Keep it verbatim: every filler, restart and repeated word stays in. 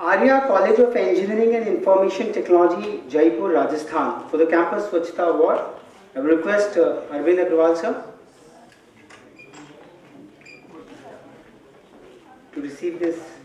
Arya College of Engineering and Information Technology, Jaipur, Rajasthan, for the Campus Swachhata Award. I will request uh, Arvind Agrawal sir to receive this